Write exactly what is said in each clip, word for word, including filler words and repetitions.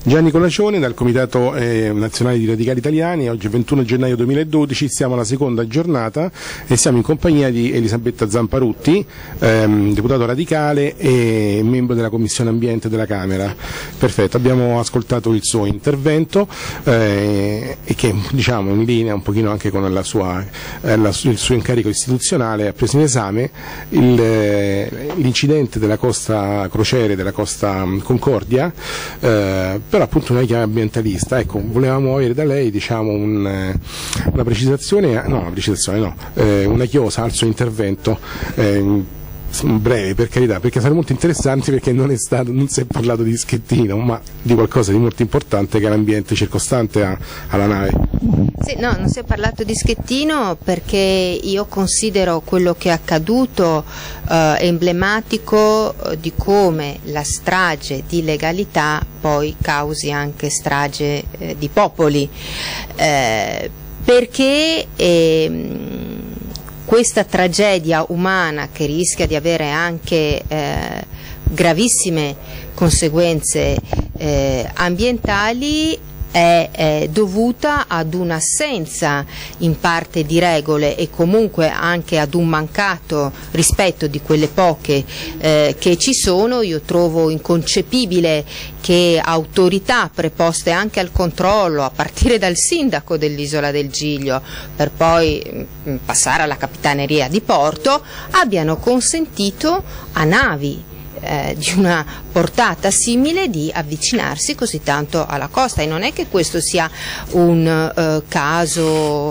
Gianni Colacione dal Comitato eh, Nazionale di Radicali Italiani. Oggi è ventuno gennaio duemiladodici, siamo alla seconda giornata e siamo in compagnia di Elisabetta Zamparutti, ehm, deputato radicale e membro della Commissione Ambiente della Camera. Perfetto, abbiamo ascoltato il suo intervento eh, e che, diciamo, in linea un pochino anche con la sua, eh, la, il suo incarico istituzionale, ha preso in esame il, eh, l'incidente della costa crociere, della Costa Concordia, eh, però appunto una chiave ambientalista. Ecco, volevamo avere da lei, diciamo, un, una precisazione, no, una precisazione no, eh, una chiosa al suo intervento, eh, breve per carità, perché sarà molto interessante, perché non è stato, non si è parlato di Schettino, ma di qualcosa di molto importante che è l'ambiente circostante a, alla nave. Sì, no, non si è parlato di Schettino perché io considero quello che è accaduto eh, emblematico di come la strage di legalità poi causi anche strage eh, di popoli, eh, perché ehm, questa tragedia umana, che rischia di avere anche eh, gravissime conseguenze eh, ambientali, è, è dovuta ad un'assenza in parte di regole e comunque anche ad un mancato rispetto di quelle poche eh, che ci sono. Io trovo inconcepibile che autorità preposte anche al controllo, a partire dal sindaco dell'Isola del Giglio per poi mh, passare alla Capitaneria di Porto, abbiano consentito a navi Eh, di una portata simile di avvicinarsi così tanto alla costa. E non è che questo sia un uh, caso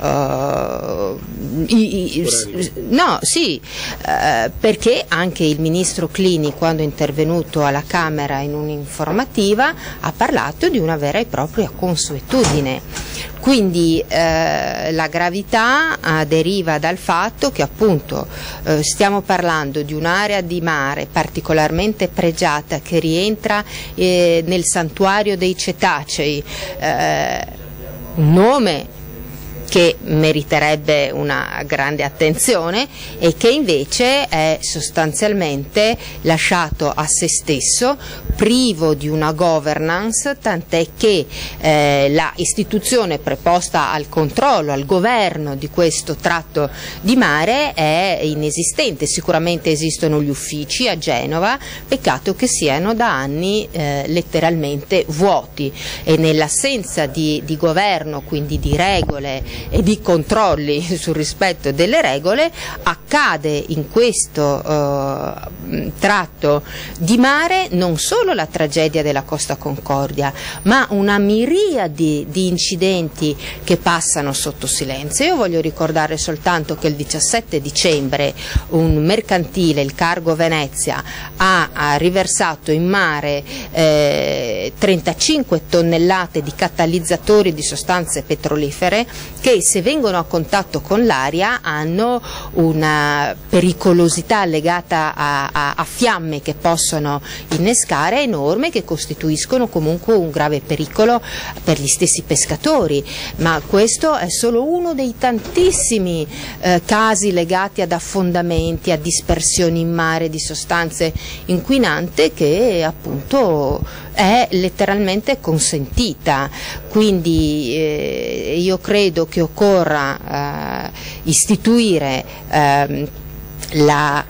uh, i, i, no, sì, uh, perché anche il ministro Clini, quando è intervenuto alla Camera in un'informativa, ha parlato di una vera e propria consuetudine. Quindi eh, la gravità eh, deriva dal fatto che appunto eh, stiamo parlando di un'area di mare particolarmente pregiata che rientra eh, nel santuario dei cetacei, eh, un nome che meriterebbe una grande attenzione e che invece è sostanzialmente lasciato a se stesso, privo di una governance, tant'è che eh, la istituzione preposta al controllo, al governo di questo tratto di mare è inesistente. Sicuramente esistono gli uffici a Genova, peccato che siano da anni eh, letteralmente vuoti, e nell'assenza di, di governo, quindi di regole e di controlli sul rispetto delle regole, accade in questo eh, tratto di mare non solo la tragedia della Costa Concordia, ma una miriade di incidenti che passano sotto silenzio. Io voglio ricordare soltanto che il diciassette dicembre un mercantile, il Cargo Venezia, ha, ha riversato in mare eh, trentacinque tonnellate di catalizzatori di sostanze petrolifere che, se vengono a contatto con l'aria, hanno una pericolosità legata a, a, a fiamme che possono innescare enorme, che costituiscono comunque un grave pericolo per gli stessi pescatori. Ma questo è solo uno dei tantissimi eh, casi legati ad affondamenti, a dispersioni in mare di sostanze inquinanti che appunto è letteralmente consentita. Quindi eh, io credo che occorra eh, istituire eh, la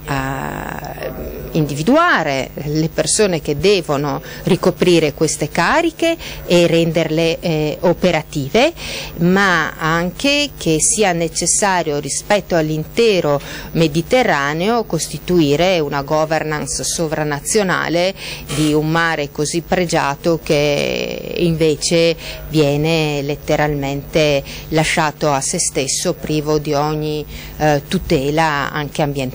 uh, individuare le persone che devono ricoprire queste cariche e renderle eh, operative, ma anche che sia necessario, rispetto all'intero Mediterraneo, costituire una governance sovranazionale di un mare così pregiato che invece viene letteralmente lasciato a se stesso, privo di ogni eh, tutela anche ambientale.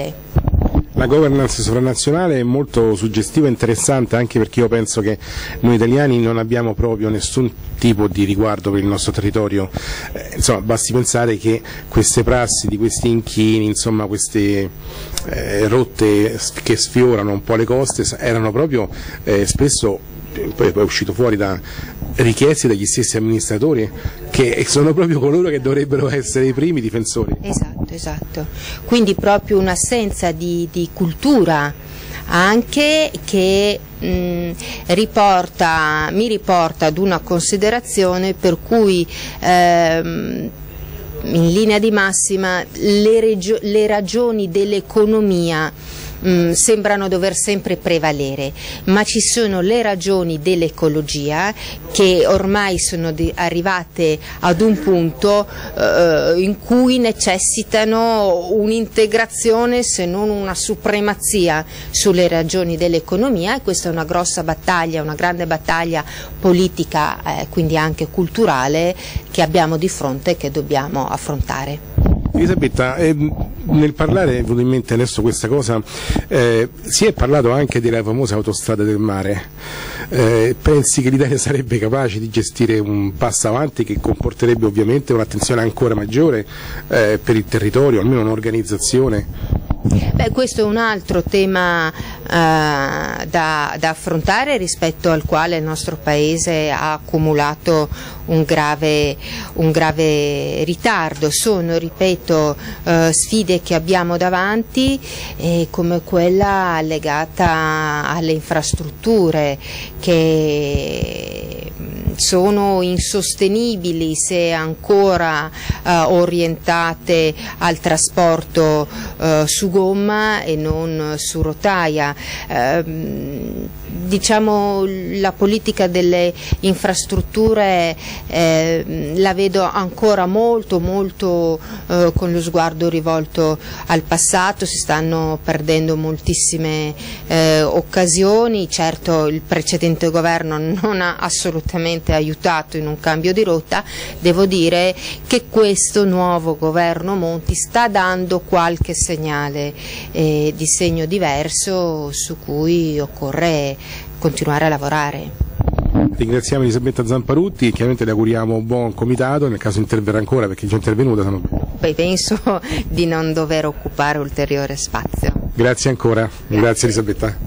La governance sovranazionale è molto suggestiva e interessante, anche perché io penso che noi italiani non abbiamo proprio nessun tipo di riguardo per il nostro territorio. Eh, insomma, basti pensare che queste prassi di questi inchini, insomma queste eh, rotte che sfiorano un po' le coste, erano proprio eh, spesso, poi è uscito fuori da richieste dagli stessi amministratori, che sono proprio coloro che dovrebbero essere i primi difensori. Esatto, esatto. Quindi proprio un'assenza di, di cultura anche che mh, riporta, mi riporta ad una considerazione per cui ehm, in linea di massima le, regio- le ragioni dell'economia mh, sembrano dover sempre prevalere, ma ci sono le ragioni dell'ecologia che ormai sono di- arrivate ad un punto eh, in cui necessitano un'integrazione, se non una supremazia sulle ragioni dell'economia, e questa è una grossa battaglia, una grande battaglia politica, eh, quindi anche culturale, che abbiamo di fronte e che dobbiamo affrontare. Elisabetta, eh, nel parlare è venuto in mente adesso questa cosa, eh, si è parlato anche della famosa autostrada del mare. Eh, pensi che l'Italia sarebbe capace di gestire un passo avanti che comporterebbe ovviamente un'attenzione ancora maggiore eh, per il territorio, almeno un'organizzazione? Beh, questo è un altro tema eh, da, da affrontare, rispetto al quale il nostro Paese ha accumulato un grave, un grave ritardo. Sono, ripeto, eh, sfide che abbiamo davanti, eh, come quella legata alle infrastrutture, che sono insostenibili se ancora eh, orientate al trasporto eh, su gomma e non su rotaia. Eh, diciamo, la politica delle infrastrutture eh, la vedo ancora molto molto eh, con lo sguardo rivolto al passato, si stanno perdendo moltissime eh, occasioni. Certo, il precedente governo non ha assolutamente aiutato in un cambio di rotta. Devo dire che questo nuovo governo Monti sta dando qualche segnale eh, di segno diverso su cui occorre continuare a lavorare. Ringraziamo Elisabetta Zamparutti, chiaramente le auguriamo un buon comitato, nel caso interverrà ancora, perché è già intervenuta. Sono... Poi penso di non dover occupare ulteriore spazio. Grazie ancora, grazie, grazie Elisabetta.